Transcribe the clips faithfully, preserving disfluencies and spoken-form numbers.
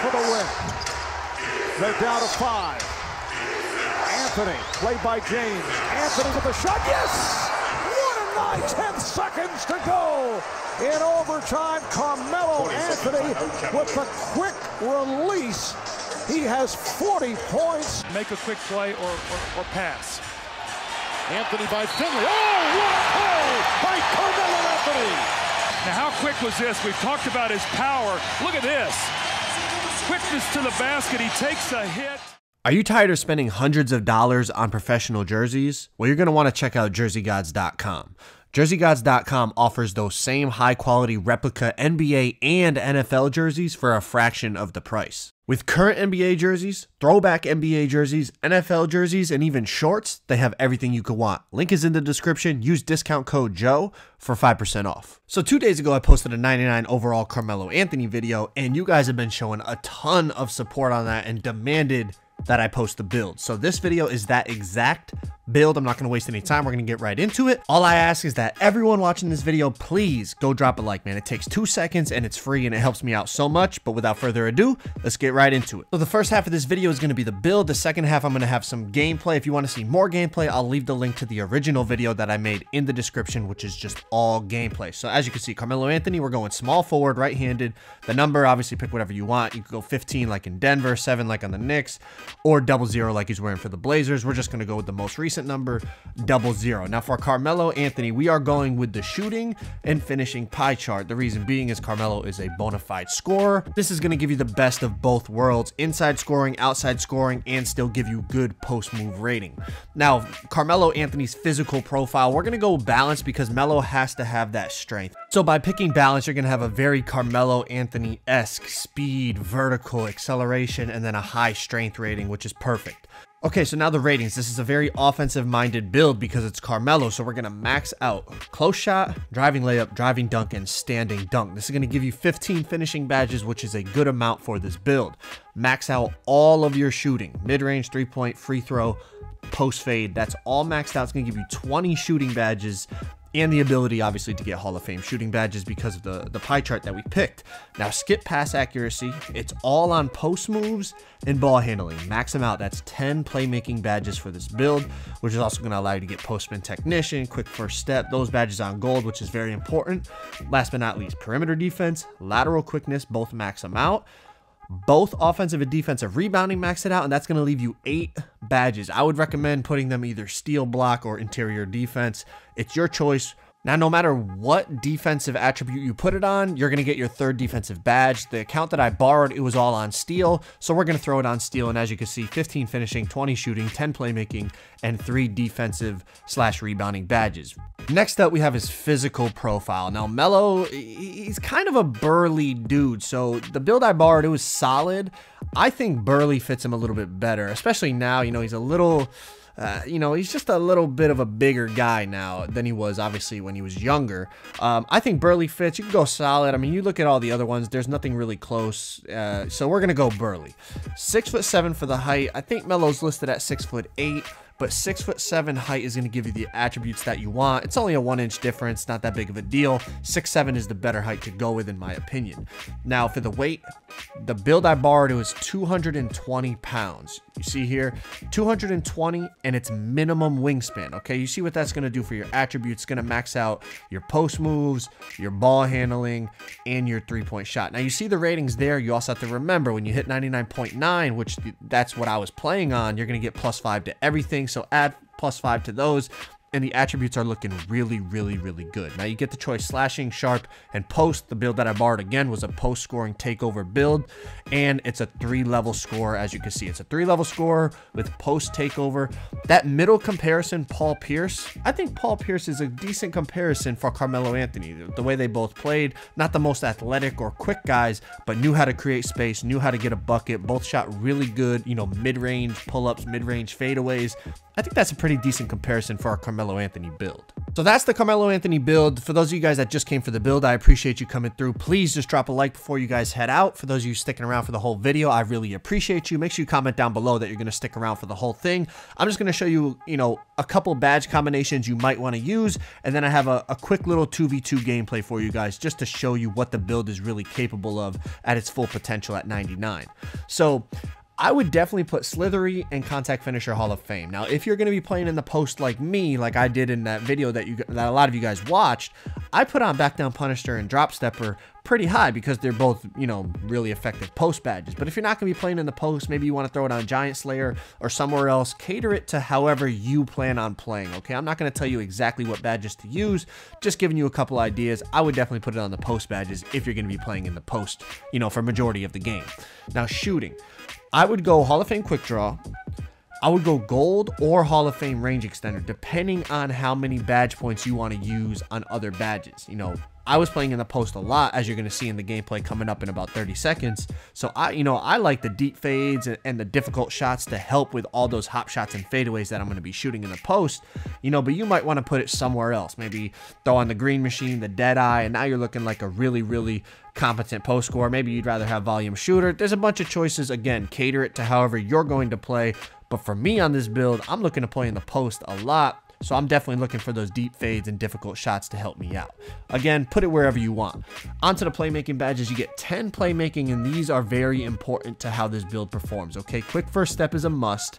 for the win. They're down to five. Anthony, played by James. Anthony with the shot. Yes! One and nine, ten seconds to go. In overtime, Carmelo Anthony with the quick release. He has forty points. Make a quick play or, or, or pass. Anthony by Finley. Oh, what a play by Carmelo Anthony. Now, how quick was this? We've talked about his power. Look at this. Quickness to the basket. He takes a hit. Are you tired of spending hundreds of dollars on professional jerseys? Well, you're going to want to check out jersey gods dot com. jersey gods dot com offers those same high-quality replica N B A and N F L jerseys for a fraction of the price. With current N B A jerseys, throwback N B A jerseys, N F L jerseys, and even shorts, they have everything you could want. Link is in the description. Use discount code Joe for five percent off. So two days ago, I posted a ninety-nine overall Carmelo Anthony video, and you guys have been showing a ton of support on that and demanded that I post the build. So this video is that exact build. I'm not going to waste any time. We're going to get right into it. All I ask is that everyone watching this video, please go drop a like, man. It takes two seconds and it's free and it helps me out so much. But without further ado, let's get right into it. So the first half of this video is going to be the build. The second half, I'm going to have some gameplay. If you want to see more gameplay, I'll leave the link to the original video that I made in the description, which is just all gameplay. So as you can see, Carmelo Anthony, we're going small forward, right-handed. The number, obviously pick whatever you want. You could go fifteen like in Denver, seven like on the Knicks, or double zero like he's wearing for the Blazers. We're just going to go with the most recent number, double zero. Now for Carmelo Anthony, we are going with the shooting and finishing pie chart. The reason being is Carmelo is a bona fide scorer. This is going to give you the best of both worlds, inside scoring, outside scoring, and still give you good post move rating. Now Carmelo Anthony's physical profile, we're going to go balance because Melo has to have that strength. So by picking balance, you're going to have a very Carmelo Anthony-esque speed, vertical, acceleration, and then a high strength rating, which is perfect. Okay, so now the ratings. This is a very offensive-minded build because it's Carmelo, so we're going to max out close shot, driving layup, driving dunk, and standing dunk. This is going to give you fifteen finishing badges, which is a good amount for this build. Max out all of your shooting, mid-range, three-point, free throw, post fade. That's all maxed out. It's going to give you twenty shooting badges and the ability, obviously, to get Hall of Fame shooting badges because of the, the pie chart that we picked. Now, skip pass accuracy. It's all on post moves and ball handling. Max them out. That's ten playmaking badges for this build, which is also going to allow you to get postman technician, quick first step, those badges on gold, which is very important. Last but not least, perimeter defense, lateral quickness, both max them out. Both offensive and defensive rebounding, max it out, and that's going to leave you eight badges. I would recommend putting them either steal, block, or interior defense. It's your choice. Now, no matter what defensive attribute you put it on, you're going to get your third defensive badge. The account that I borrowed, it was all on steal, so we're going to throw it on steal. And as you can see, fifteen finishing, twenty shooting, ten playmaking, and three defensive slash rebounding badges. Next up, we have his physical profile. Now, Melo, he's kind of a burly dude, so the build I borrowed, it was solid. I think burly fits him a little bit better, especially now. You know, he's a little... Uh, you know, he's just a little bit of a bigger guy now than he was, obviously, when he was younger. Um, I think burly fits. You can go solid. I mean, you look at all the other ones, there's nothing really close. Uh, so we're going to go burly. Six foot seven for the height. I think Melo's listed at six foot eight. But six foot seven height is going to give you the attributes that you want. It's only a one inch difference, not that big of a deal. Six seven is the better height to go with, in my opinion. Now for the weight, the build I borrowed, it was two hundred twenty pounds. You see here, two hundred twenty, and it's minimum wingspan. Okay, you see what that's going to do for your attributes. It's going to max out your post moves, your ball handling, and your three point shot. Now you see the ratings there. You also have to remember when you hit ninety-nine point nine, which that's what I was playing on, you're going to get plus five to everything. So add plus five to those, and the attributes are looking really, really, really good. Now you get the choice slashing, sharp, and post. The build that I borrowed again was a post scoring takeover build, and it's a three level score. As you can see, it's a three level score with post takeover. That middle comparison, Paul Pierce, I think Paul Pierce is a decent comparison for Carmelo Anthony. The way they both played, not the most athletic or quick guys, but knew how to create space, knew how to get a bucket, both shot really good, you know, mid-range pull-ups, mid-range fadeaways. I think that's a pretty decent comparison for our Carmelo Carmelo Anthony build. So that's the Carmelo Anthony build. For those of you guys that just came for the build, I appreciate you coming through. Please just drop a like before you guys head out. For those of you sticking around for the whole video, I really appreciate you. Make sure you comment down below that you're going to stick around for the whole thing. I'm just going to show you, you know, a couple badge combinations you might want to use, and then I have a, a quick little two v two gameplay for you guys just to show you what the build is really capable of at its full potential at ninety-nine. So I would definitely put Slithery and Contact Finisher Hall of Fame. Now, if you're going to be playing in the post like me, like I did in that video that you that a lot of you guys watched, I put on Back Down Punisher and Drop Stepper pretty high because they're both, you know, really effective post badges. But if you're not going to be playing in the post, maybe you want to throw it on Giant Slayer or somewhere else, cater it to however you plan on playing, okay? I'm not going to tell you exactly what badges to use, just giving you a couple ideas. I would definitely put it on the post badges if you're going to be playing in the post, you know, for majority of the game. Now, shooting. I would go Hall of Fame Quick Draw. I would go Gold or Hall of Fame Range Extender, depending on how many badge points you want to use on other badges. You know, I was playing in the post a lot, as you're going to see in the gameplay coming up in about thirty seconds. So, I, you know, I like the deep fades and, and the difficult shots to help with all those hop shots and fadeaways that I'm going to be shooting in the post. You know, but you might want to put it somewhere else. Maybe throw on the Green Machine, the Deadeye, and now you're looking like a really, really competent post scorer. Maybe you'd rather have Volume Shooter. There's a bunch of choices. Again, cater it to however you're going to play. But for me on this build, I'm looking to play in the post a lot. So I'm definitely looking for those deep fades and difficult shots to help me out. Again, put it wherever you want. Onto the playmaking badges, you get ten playmaking, and these are very important to how this build performs, okay? Quick First Step is a must.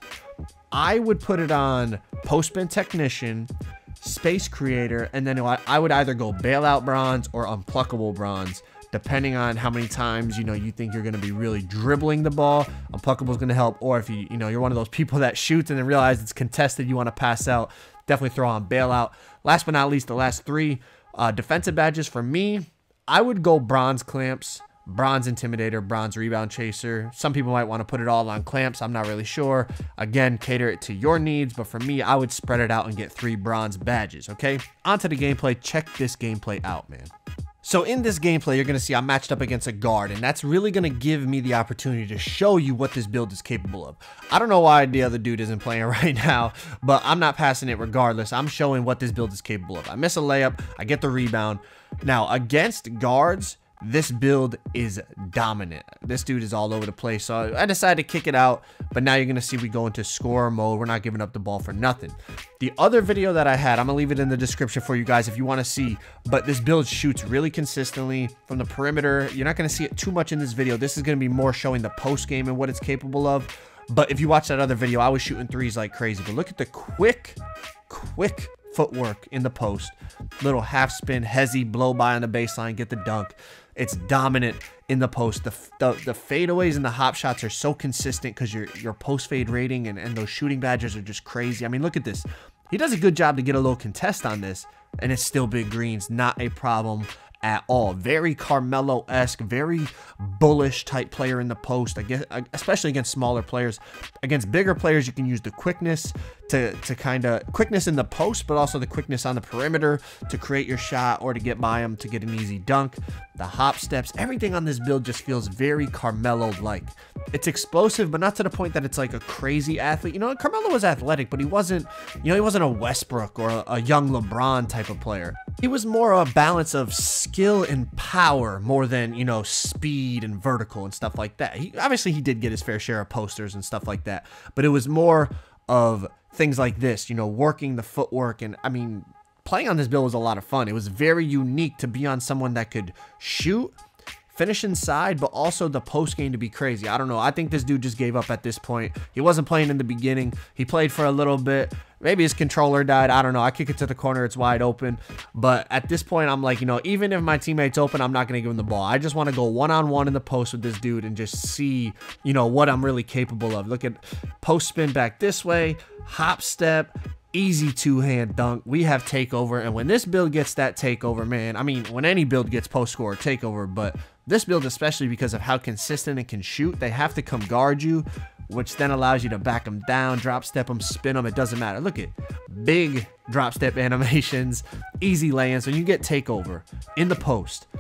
I would put it on Post Spin Technician, Space Creator, and then I would either go Bailout Bronze or Unpluckable Bronze, depending on how many times, you know, you think you're going to be really dribbling the ball. Unpluckable is going to help. Or if you, you know, you're one of those people that shoots and then realize it's contested, you want to pass out, definitely throw on Bailout. Last but not least, the last three uh, defensive badges for me, I would go Bronze Clamps, Bronze Intimidator, Bronze Rebound Chaser. Some people might want to put it all on Clamps. I'm not really sure. Again, cater it to your needs, but for me, I would spread it out and get three bronze badges, okay? Onto the gameplay. Check this gameplay out, man. So in this gameplay, you're going to see I'm matched up against a guard, and that's really going to give me the opportunity to show you what this build is capable of. I don't know why the other dude isn't playing right now, but I'm not passing it regardless. I'm showing what this build is capable of. I miss a layup, I get the rebound. Now, against guards, this build is dominant. This dude is all over the place. So I decided to kick it out, but now you're going to see we go into scorer mode. We're not giving up the ball for nothing. The other video that I had, I'm going to leave it in the description for you guys if you want to see, but this build shoots really consistently from the perimeter. You're not going to see it too much in this video. This is going to be more showing the post game and what it's capable of. But if you watch that other video, I was shooting threes like crazy. But look at the quick, quick footwork in the post. Little half spin, hezzy, blow by on the baseline, get the dunk. It's dominant in the post. The, the, the fadeaways and the hop shots are so consistent because your, your post fade rating and, and those shooting badges are just crazy. I mean, look at this. He does a good job to get a little contest on this, and it's still big greens. Not a problem at all. Very Carmelo-esque, very bullish type player in the post, I guess, especially against smaller players. Against bigger players, you can use the quickness to, to kind of quickness in the post, but also the quickness on the perimeter to create your shot or to get by him to get an easy dunk. The hop steps, everything on this build just feels very Carmelo-like. It's explosive, but not to the point that it's like a crazy athlete. You know, Carmelo was athletic, but he wasn't, you know, he wasn't a Westbrook or a, a young LeBron type of player. He was more a balance of skill and power more than, you know, speed and vertical and stuff like that. He obviously he did get his fair share of posters and stuff like that, but it was more of things like this, you know, working the footwork. And I mean, playing on this build was a lot of fun. It was very unique to be on someone that could shoot, finish inside, but also the post game to be crazy. I don't know. I think this dude just gave up at this point. He wasn't playing in the beginning. He played for a little bit. Maybe his controller died. I don't know. I kick it to the corner. It's wide open. But at this point, I'm like, you know, even if my teammate's open, I'm not going to give him the ball. I just want to go one-on-one in the post with this dude and just see, you know, what I'm really capable of. Look at post spin back this way, hop step, easy two-hand dunk. We have takeover. And when this build gets that takeover, man, I mean, when any build gets post score or takeover, but this build, especially because of how consistent it can shoot, they have to come guard you, which then allows you to back them down, drop step them, spin them. It doesn't matter. Look at big drop step animations, easy lay-ins. When you get takeover in the post,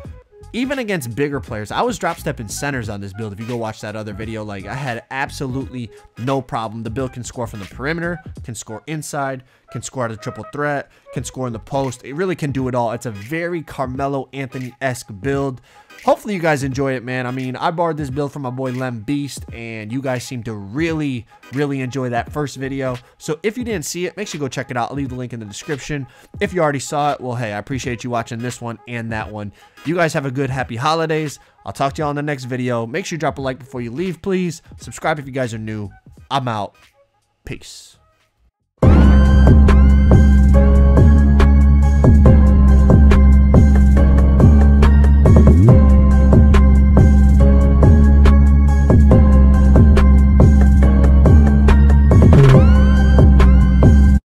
even against bigger players, I was drop stepping centers on this build. If you go watch that other video, like I had absolutely no problem. The build can score from the perimeter, can score inside, can score at a triple threat, can score in the post. It really can do it all. It's a very Carmelo Anthony-esque build. Hopefully you guys enjoy it, man. I mean, I borrowed this build from my boy Lem Beast, and you guys seem to really, really enjoy that first video. So if you didn't see it, make sure you go check it out. I'll leave the link in the description. If you already saw it, well, hey, I appreciate you watching this one and that one. You guys have a good, happy holidays. I'll talk to you all in the next video. Make sure you drop a like before you leave, please. Subscribe if you guys are new. I'm out. Peace.